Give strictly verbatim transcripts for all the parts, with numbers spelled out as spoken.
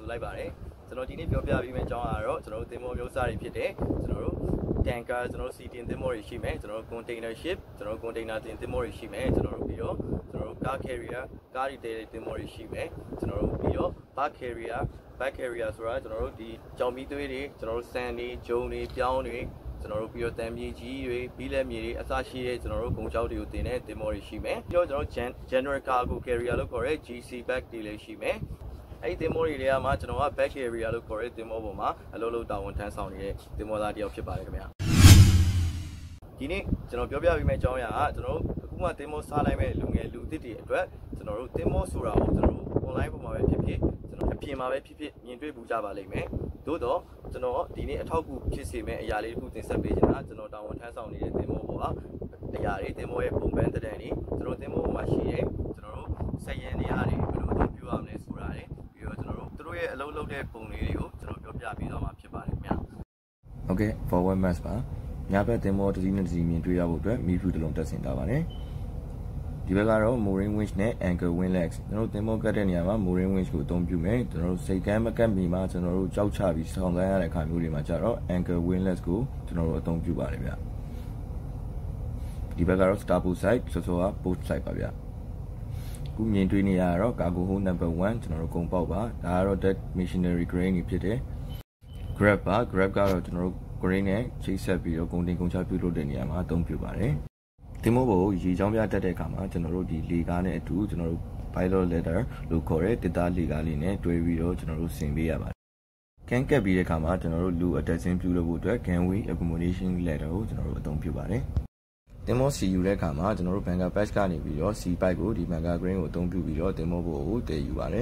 လိုက်ပါတယ်ကျွန်တော်ဒီနေ့ပြောပြပေးမယ့်အကြောင်းကတော့ကျွန်တော်တို့သင်္ဘောမျိုးစားတွေဖြစ်တဲ့ကျွန်တော်တို့ tanker ကျွန်တော်တို့ sea တင်သင်္ဘောတွေရှိမယ်ကျွန်တော်တို့ container ship ကျွန်တော်တို့ container တင်သင်္ဘောတွေရှိမယ်ကျွန်တော်တို့ပြီးတော့ကျွန်တော်တို့ car carrier ကားတွေတဲသင်္ဘောတွေရှိမယ်ကျွန်တော်တို့ပြီးတော့ bus carrier bus carrier ဆိုတာကျွန်တော်တို့ဒီကြောင်မီးသွေးတွေကျွန်တော်တို့စံတွေဂျုံတွေပြောင်းတွေကျွန်တော်တို့ပြီးတော့တံမြေကြီးတွေပြီးလက်မြေတွေအစရှိတဲ့ကျွန်တော်တို့ကုန်ချောက်တွေကိုတင်တဲ့သင်္ဘောတွေရှိမယ်ပြီးတော့ကျွန်တော်တို့ general cargo carrier လို့ခေါ်တဲ့ G C bag တွေလည်းရှိမယ်အဲ့ဒီသင်္ဘောတွေထဲမှာကျွန်တော်က bag carrier လို့ခေါ်တဲ့သင်္ဘောပေါ်မှာအလုပ်လုပ်တာဝန်ထမ်းဆောင်နေတဲ့သင်္ဘောသားတစ်ယောက်ဖြစ်ပါတယ်ခင်ဗျာဒီနေ့ကျွန်တော်ပြောပြပေးမယ့်အကြောင်းအရာကကျွန်တော်တို့အခုမှသင်္ဘောစားလိုက်မဲ့လူငယ်လူသစ်တွေအတွက်ကျွန်တော်တို့သင်္ဘောဆိုတာကိုကျွန်တော်တို့ online ပေါ်မှာပဲဖြစ်ဖြစ်ကျွန်တော်အပြင်မှာပဲဖြစ်ဖြစ်မြင်တွေ့ပူကြပါလိမ့်မယ်သို့တော့ကျွန်တော်ဒီနေ့အထောက်အကူဖြစ်စေမယ့်အရာလေးတစ်ခုသင်ဆက်ပေးချင်တာကျွန်တော်တာဝန်ထမ်းဆောင်နေတဲ့သင်္ဘောပေါ်ကအရာတွေသင်္ဘောရဲ့ပုံပန်းတဲ့တန်းတွေကျွန်တော်သင်္ဘောပေါ်မှာရှိတဲ့ကျွန်တော်တို့စက်ရန်နေရာတွေဘယ်လိုလုပ်ပြရမလဲဆိုတာတွေပြီးတော့ကျွန်တော်တို့သူတို့ရဲ့အလုပ်လုပ်တဲ့ပုံလေးတွေကိုကျွန်တော်ပြောပြပေးသွားမှာဖြစ်ပါတယ်ခင်ဗျာ Okay forward mass ပါညာဘက်သင်္ဘောတစ်စီးနဲ့တစ်စီးမြင်တွေ့ရဖို့အတွက်မီးဖြူတစ်လုံးတက်ဆင်ထားပါတယ်ဒီဘက်ကတော့ mooring winch နဲ့ anchor wing legs ကျွန်တော်တို့သင်္ဘောကတ်တဲ့နေရာမှာ mooring winch ကိုအသုံးပြုမယ်ကျွန်တော်တို့စိတ်ကမ်းမကတ်မီမှာကျွန်တော်တို့ကြောက်ချပြီးဆောင်းကမ်းရတဲ့အခါမျိုးတွေမှာကျတော့ anchor wing legs ကိုကျွန်တော်တို့အသုံးပြုပါတယ်ဗျဒီဘက်ကတော့ starboard side ဆိုဆိုက port side ပါဗျခုမြင်တွေ့နေရတော့ cargo hold number one ကျွန်တော်တို့ကုန်ပေါက်ပါဒါကတော့ deck machinery crane တွေဖြစ်တယ် grab ပါ grab ကတော့ကျွန်တော်တို့ crane နဲ့ချိတ်ဆက်ပြီးတော့ကုန်တင်ကုန်ချပြုလုပ်တဲ့နေရာမှာအသုံးပြုပါတယ်သင်္ဘောပေါ်ကိုရေချောင်းပြတက်တဲ့အခါမှာကျွန်တော်တို့ဒီလေကားနဲ့အတူကျွန်တော်တို့ pilot ladder လို့ခေါ်တဲ့တစ်သားလေကားလေးနဲ့တွဲပြီးတော့ကျွန်တော်တို့ဆင်ပေးရပါတယ်ကန်ကက်ပြီးတဲ့အခါမှာကျွန်တော်တို့လူအတက်ဆင်းပြုလုပ်ဖို့အတွက် gangway accommodation ladder ကိုကျွန်တော်တို့အသုံးပြုပါတယ်သင်္ဘောစီယူတဲ့အခါမှာကျွန်တော်တို့ banker patch ကနေပြီးတော့ sea pipe ကိုဒီ banker crane ကိုအသုံးပြုပြီးတော့သင်္ဘောပေါ်ကိုတည်ယူပါတယ်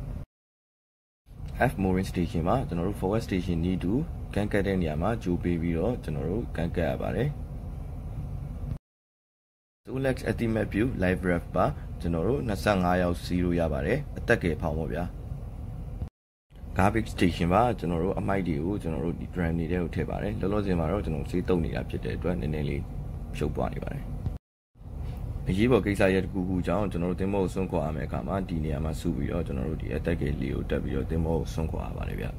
F mooring station မှာကျွန်တော်တို့ forward station need to ကန်ကက်တဲ့နေရာမှာဂျိုးပေးပြီးတော့ကျွန်တော်တို့ကန်ကက်ရပါတယ်Solex ultimate view live ref ပါကျွန်တော်တို့twenty-fiveရောက်စီးလို့ရပါတယ်အသက်ကယ်ဖောင်းပေါ့ဗျာ garbage station ပါကျွန်တော်တို့အမိုက်တွေကိုကျွန်တော်တို့ဒီ drum တွေထဲကိုထည့်ပါတယ်လောလောဆယ်မှာတော့ကျွန်တော်ဈေးတုံနေတာဖြစ်တဲ့အတွက်နည်းနည်းလေးဖြုတ်ပွားနေပါတယ်အရေးပေါ်ကိစ္စရဲ့တကူကူကြောင့်ကျွန်တော်တို့သင်္ဘောကိုဆွန့်ခွာရမယ့်အခါမှာဒီနေရာမှာစုပြီးတော့ကျွန်တော်တို့ဒီအသက်ကယ်လေးကိုတက်ပြီးတော့သင်္ဘောကိုဆွန့်ခွာရပါတယ်ဗျ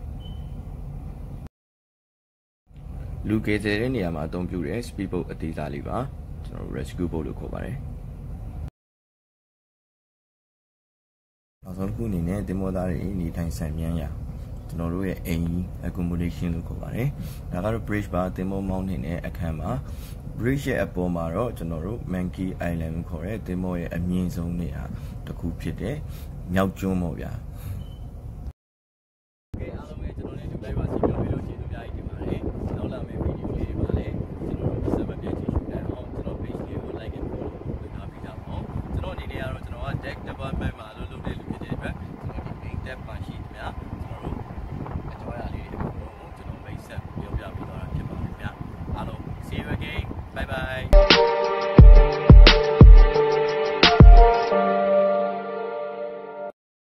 လူကယ်ဆယ်တဲ့နေရာမှာအသုံးပြုတဲ့ speed boat အသေးစားလေးပါကျွန်တော် rescue boat လို့ခေါ်ပါတယ်နောက်ဆုံးတစ်ခုအနေနဲ့သင်္ဘောသားတွေနေထိုင်ဆံမြန်းရာကျွန်တော်တို့ရဲ့အိမ် accommodation လို့ခေါ်ပါတယ်ဒါကတော့ bridge ပါသင်္ဘောမောင်းနေတဲ့အခန်းမှာ bridge ရဲ့အပေါ်မှာတော့ကျွန်တော်တို့ monkey island လို့ခေါ်တဲ့သင်္ဘောရဲ့အမြင့်ဆုံးနေရာတစ်ခုဖြစ်တဲ့မြောက်ကျွန်းပေါ့ဗျာကဲအားလုံးပဲကျွန်တော်လည်းဒီလိုက်ပါစီပြောပြီးတော့ကျေးဇူးများကြီးတင်ပါတယ်နောက်လာမယ့်ဗီဒီယိုလေးတွေမှာလည်းကျွန်တော်တို့ဆက်မပြတ်ကြည့်ရှုနိုင်အောင်ကျွန်တော် page လေးကို like and follow လုပ်ထားပေးကြပါဦးကျွန်တော်အနေနဲ့ကတော့ကျွန်တော်က deck development